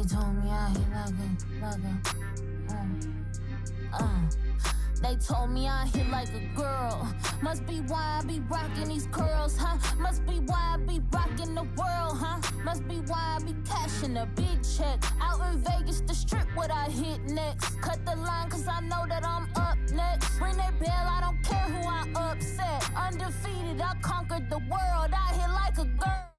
They told me I hit They told me I hit like a girl. Must be why I be rocking these curls, huh? Must be why I be rocking the world, huh? Must be why I be cashing a big check. Out in Vegas, the strip, what I hit next. Cut the line, cause I know that I'm up next. Ring that bell, I don't care who I upset. Undefeated, I conquered the world.